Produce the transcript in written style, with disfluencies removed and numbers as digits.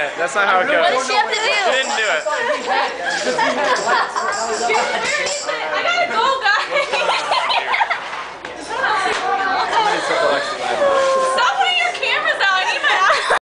Yeah, that's not how it goes. What does she have to do? She didn't do it. I gotta go, guys.